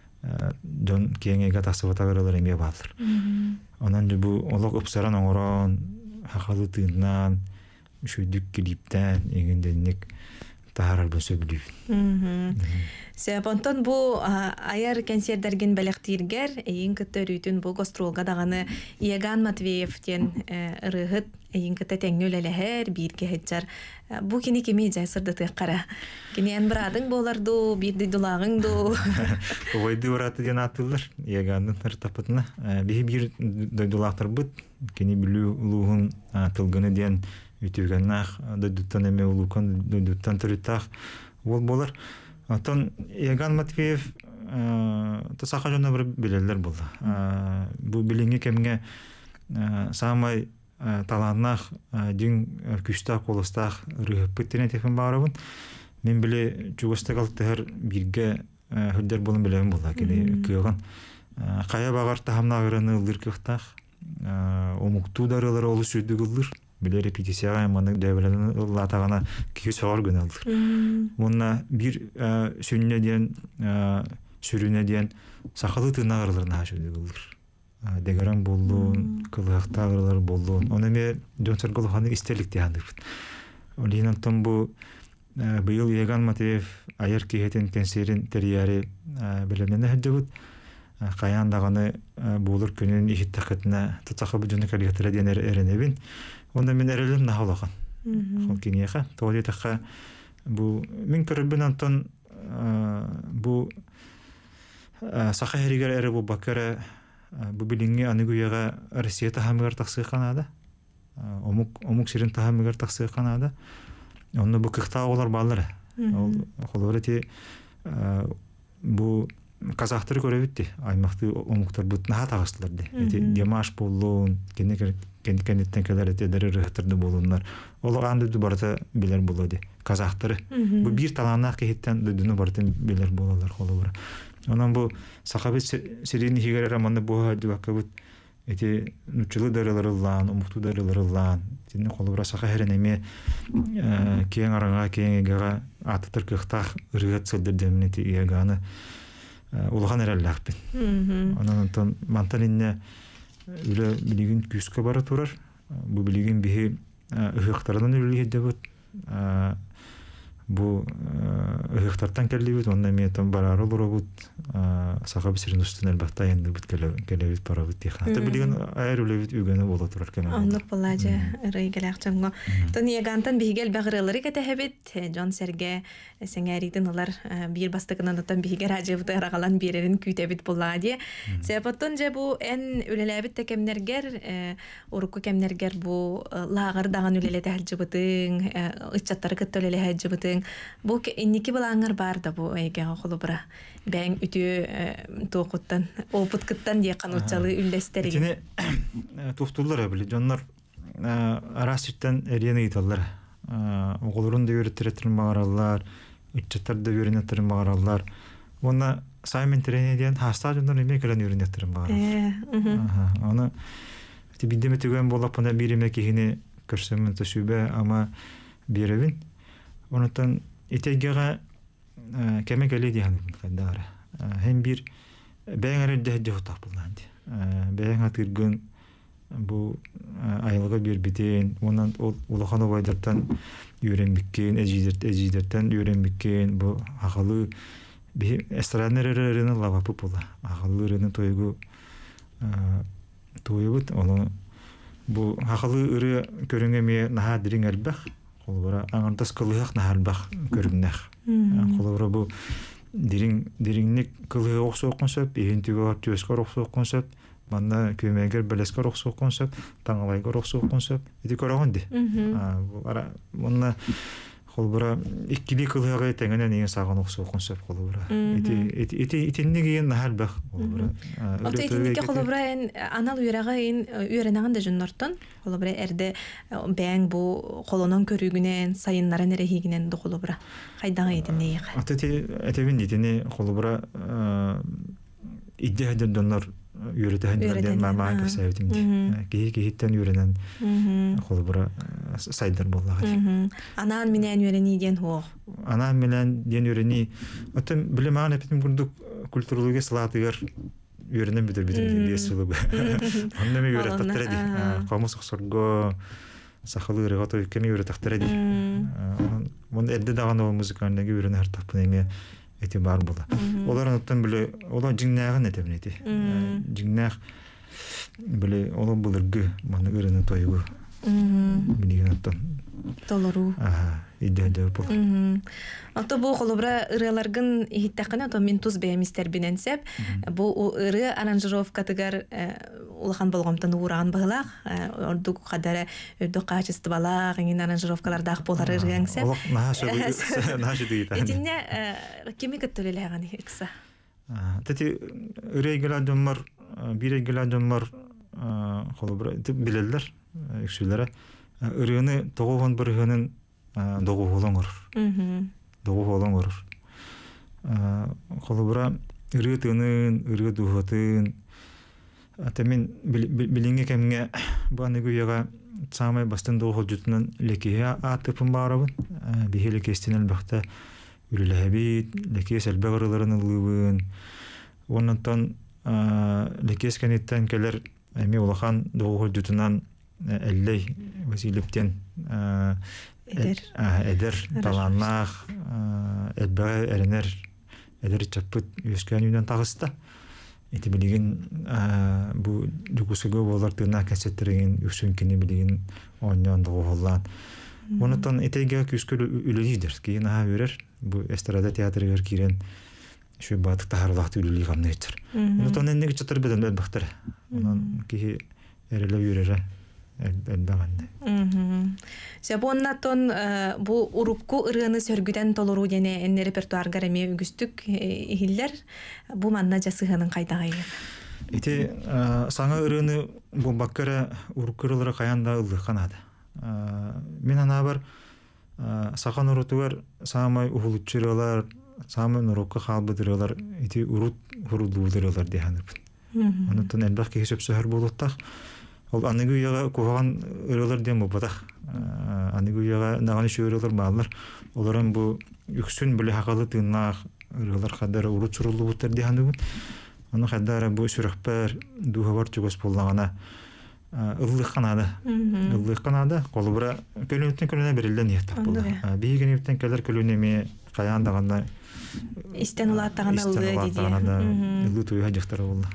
Жон кейіңеге тақсабата ғыралар еме бағылыр. Онан жы бұл олық ұпсаран оңыран, хақалы тыыннан, шүйдік келіптен, егінденік тахарар бөсө біліп. Сәпонтон бу аяр концерттерген бәләктиргәр эйин көттөрүтүн бу гастролга даганы Иеган Матвеев тен ырыгыт эйин көтө теңнөлеләһәр бирге хәҗәр. Бу кини кеме җайсырды тыккара. Кинен брадың боларду, бирди дулагың ду. Ойды ураты ден атылыр. Иегандын тартапытына бир бир дулактар бут. Кини билүү улугун атылгыны ден үтүгәннәх дудуттан эме улукан дудуттан төрүтах бол болар. Антон Иеган Матвеев та саха жона бир билелер булды. Бу билинге кемге самай таланнах дин күчтә колыстах рыпыттыны тефен барабын. Мен биле чугыстагал тәһәр бирге хүддер болын білем бола кеде кыган кая багар тахамнагырыны ылдыр кыхтах омукту дарылар олу сүрдү кылдыр биле репетицияга маны дәвелен латагана ки сор гыналдыр. Монна бир сүнне ден сүрүнө ден сакалы тынагарыларына сүрдү кылдыр. Дегерен болдун, кылыктагылар болдун. Оны ме Жонсор Голханы истелик дияндыр. Олинан том бу быйыл Еган Матеев аяр киһетин кенсерин терияри белемнене хәҗәбут. Каяндаганы булыр күнүн ихиттакытына тутакы буҗуны калгатыра денер эренебин. Онда мен эрелем нахалаган. Хол кинеха, тоодетакка бу мен көрбүн антон бу сахаригер эре бу бакара бу билинге аныгуяга Россия тахамгар таксы канада. Омук омук сирин тахамгар таксы канада. Онда бу кыктагылар баллары. Ол холорети бу казахтыр көрөбүтти. Аймакты омуктар бутна тагыстыларды. Эти Демаш болун, кенекер кенеттен келер этедер рыхтырды болундар. Ол анды барта билер болоди. Казахтыр. Бу бир таланак кехеттен дүнү барта билер болалар холобура. Онан бу сахабет сирин хигер романды бу дибакабыт эти нучулы дарыларылан, омукту дарыларылан. Тинне холобура саха херенеме кең араңа кеңгега атытыр кыхтах ырыгат сылдырдымнети ияганы улахан эреллахпин. Онан тон манталинне үле билигин күскө бара турар. Бу билигин бихи ыхыктарынан үле дебут. Бу ыхыктартан келдибит, онда метон барары лоробут. Сахаб сирин устун элбакта енді бут келебит барабыт дихан. Ата билигин айыр үлебит үгөнө боло турар кеме. Оннук болажы рыйгелак чоңго. Тон ягантан бихигел багырылары кетехебит. Жон Серге сеңәридин алар бир бастыгынан отан бихигер ажыбыты арагалан берерин күйтебит боллади. Себаттан же бу эн үлелебит текемнергер, урукку кемнергер бу лагыр даган үлелете ажыбытың, ыччаттары кыттөлеле ажыбытың. Бу инники балаңар бар да бу эйге холобура. Бәң үтү тоокуттан, опут кыттан дие канучалы үллестери. Тине туфтуллар били, жоннор арасыттан эрени италлар. Оголорун да үйрөттүрөтүрүн багаралар, үччаттар да үйрөнөтүрүн багаралар. Онна Саймон тренерден хаста жоннор эме келен үйрөнөтүрүн багаралар. Аны бидеме түгөн болуп ана бириме кихини көрсөмүн төшүбө ама беребин. Онотон этегега кеме келе диян кайдара. Hem bir бәңәре дәһҗә утак булганды. Бәңә тиргән бу айылга бир битен, онан улаханы вайдаттан үйренмеккен, әҗидерт әҗидерттан үйренмеккен бу агылы би эстранерлерин лавапы була. Агылларын тойгу тойгут, аны бу агылы үре көрүнгеме наһа дирин албах, колбара аңантас кылык нахалбах көрүннәх. Колбара бу Дирин диринник кылы оксоо концепт, ихинтиге төскөр оксоо концепт, манда көмөгөр белескөр оксоо концепт, таңалайгөр оксоо концепт. Эти көрөгөндү. А, ара монна холбара иккили кылыга теңенен эң сагын оксоо концепт холбара. Эти эти итинниге нахалбах холбара. Ото итинниге холбара эн анал үйрага эн үйренаган да жоннортон холбара эрде бәң бу колонон көрүгүнен сайыннарын эрехигинен до холбара. Кайдагы итинне яга. Ото эти этебин итинне холбара идея доннор үйрөтөһөн мама кесебитим. Кии-кииттен үйрөнөн холбара сайдар боллагы. Анан менен үйрени ден хоо. Анан менен ден үйрени. Отон билемаган эпитим курдук культуралыгы салатыгар үйрөнөн битер битер бесилиги. Андан мен үйрөтөттөр эди. Камыс сорго сахалы регато кеме үйрөтөттөр эди. Мон элде даган музыканы үйрөнө ар тапын эме эти бар була. Олар оттан биле, олар жиңнагын этебин эти. Жиңнак биле олар булыргы, маны өрөнө тойгу. Билеген оттан. Толору. Ага, идея була. Ото бу холобра ырыларгын ихиттакына то мен туз бемистер биненсеп, бу ыры аранжировкатыгар улахан болгомтан ураган баглак, ордук кадары өдө качысты балак, ин аранжировкалардагы болар ыргаңсеп. Олак нашы нашы дейт. Итинне кими көттөлөлөгөн икса. Тати ырыгыла жоммар, бирегыла жоммар холобра билелер, эксүләре. Ырыны тогогон биргенин догу болгор. Мм. Догу болгор. Холобра ыры тынын, ыры духатын. Атамин билинге кемге баныгы яга самай бастан дохол jutунан лекея атыпын барабын. Бихеле кестенел бакта үлелебит, лекес элбегырыларын ылыбын. Оннан лекес кенеттен келер эми улахан дохол jutунан эллей василиптен эдер эдер таланнах элбеге эренер эдер чаппыт үскөн үйдөн тагыста. Эти билигин бу дугусуга болар тына кассеттерин үсүн кини билигин оннон доголлан. Онотон этеге күскөл үлелидер. Кийин ага берер. Бу эстрада театрга кирен şu batık taharlaqtı үлүлү камнайтыр. Онотон энеге чатыр беден бактыр. Онон ки эреле юрere элбаганда. Мм. Себоннатон бу урукку ырыны сөргүден толору дене эн репертуарга эме үгүстүк ихиллер бу манна жасыгынын кайдагай. Эти саңа ырыны бу баккара уруккырылары каянда ылдыканады. Мен ана бар сахан урутугар самай ухулуччуралар, самай урукка халбыдыралар, эти урут хурулдууларалар деханып. Онотон элбак кесеп сөхөр болуттак. Ол аныгы яга куган ырылар дем бутак. Аныгы яга наганы шөрөлөр баллар. Оларын бу үксүн биле хакалы тыннак ырылар хадара урут сурулуу бутар диханыбын. Аны хадара бу сүрөхпер духавар чугос боллагана ыллык канада. Ыллык канада колубра көлөнөтөн көлөнө берилден ниеттак болду. Бийгенептен келер көлөнө ме каяндаганда истен улаттаган ыллы деди. Ыллы туйга жактары болду.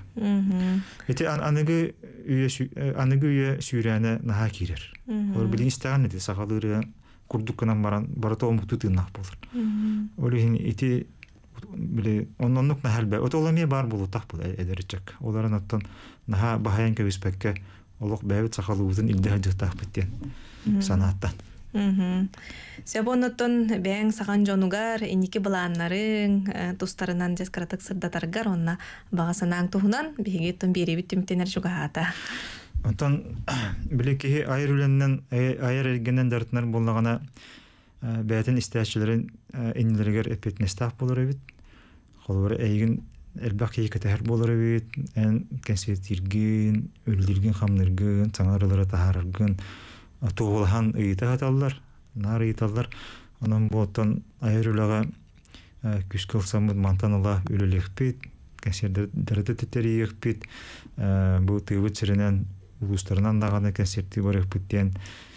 Эти аныгы аныгы үе сүйрәне наха кирер. Олар билин истаган эти сакалыры курдукканан баран барата омукту тыннак болор. Олин эти биле оннонлук нахалбе отоламия бар болу так бул эдерчек. Оларын аттан наха бахаян кебиспекке олук бәбит сакалыбытын илде хажыктак биттен санаттан. Мм. Себоннотон бәң саган жонугар эники буланнарын тустарынан жескаратык сырдатаргар онна багасанан тухунан бигеттен бери биттимтенер жугаата. Онтон билеки айрыленнен айыр эргенен дартнар боллагана бәтен истәчләрен энилергер эпетнестак болор бит. Холбар эйген элбак кекетер болор бит. Эн кенсетирген, өлдирген хамныргын, саңарылары тахаргын тоғылған ыйта аталар, нар ыйталар. Онан болтан айырылаға күскіл самыд мантаныла өлілікпет, кәсердерді тетері екпет, бұл тыйбыт сірінен ұлыстарынан дағаны кәсерді бар екпеттен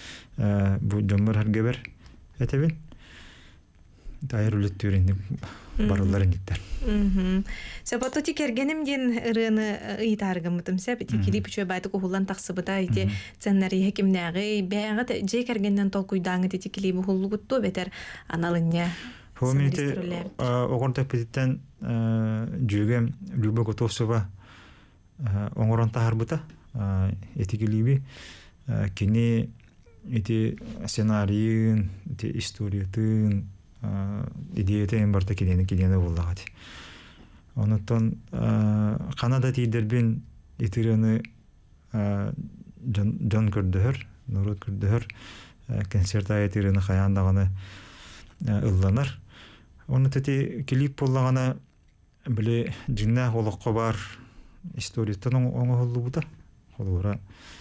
бұл жомбар әргебер әтебін. Айырылыт түрінді барыларын еттер. Сапато тикергенем ден ырыны ыйтаргымытым сәп тикилип чөй байды кухуллан таксыбыта ите ценнери хекимнәгы бәгат жей кергеннен толкуйдаңы тикили бухуллугутто бетер аналыня. Фомите огорта петитен жүгем Люба Готовсова оңорон тахарбыта этикилиби кини эти сценарийын, эти историятын идеятын барта кидени кидени боллагати. Онотон Канада тидербин итирени жон көрдөөр, нурут көрдөөр, концерт айтырыны каяндаганы ылланар. Онотети клип боллагана биле жинна олокко бар историятын оңолубута. Холора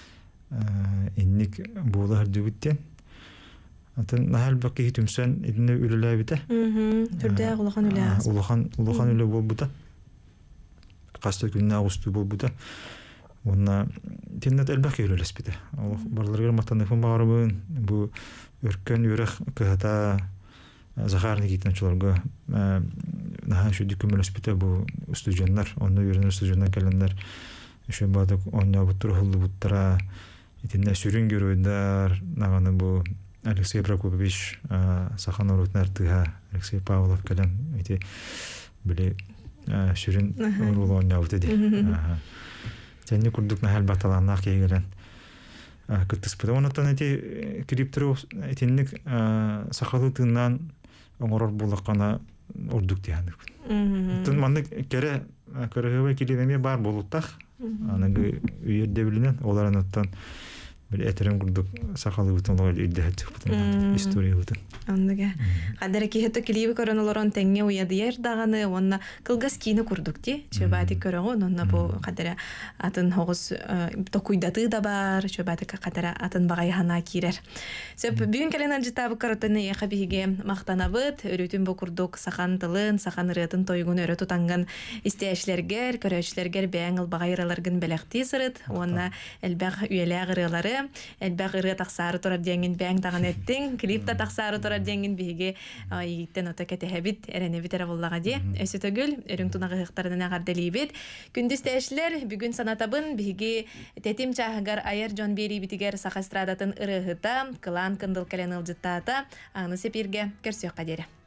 инник булар дебиттен. Атын нахал бакки хитүмсен идне үлеле бите. Мм. Төрдө улахан үле. Улахан улахан үле болбута. Касты күннө агусту болбута. Онна теннет элбак үлелес бите. Ал барларга матаныфын багарыбын. Бу өркөн үрөх кыта Захарны гитен чуларга наха шу дикүмөлөс бите бу студенттер, онны үрөнө студенттер келендер. Шу бадык онна бутур хуллу буттара. Итинне сүрүн көрөйдөр, наганы бу Алексей Прокопович Сахан урутнар тыга, Алексей Павлов келен, эти были сүрүн урулон яуты ди. Тенни курдук нахал баталаннак егелен. Кыттыспыда. Онотон эти криптиру этинник сахалы тыннан оңорор булаккана урдук дияндык. Тын мандык кере көрөгөбө килемеме бар болуттак. Анагы үйөрдө билинен оларын оттон bir eterin kurduk sakalı butun olayı iddia çıktı история butun. Anlaga. Kadar ki hatta klibi koronaloron tenge uya diğer dağını onna kılgas kini kurduk di. Çöbati körüğü onna bu kadar atın hoğuz tokuydatı da var. Çöbati kadar atın bagay hana kirer. Söp bugün kalen acıta bu karatını yaka bihige maqtanabıt. Örütün bu kurduk sakan tılın, sakan ırıtın toygun örü tutangan isteyeşlerger, köröçlerger beğenil bagayralargın belekti sırıt. Onna elbaq üyeler ırıları, elbaq ırı taksarı torar diyengin beğen tağın ettin. Klipta taksarı torar diyengin bihige yitten ota ketehebit, erenebit erabollağa diye. Ösü tögül, örün tunağı hıqtarına gardelibit. Gündüz teşler, bugün sanatabın bihige tetim çahgar ayar John Berry bitiger sakastradatın ırıhıta, kılan kındıl kalen ılcıttata, ağını sepirge, körsüyor kaderi.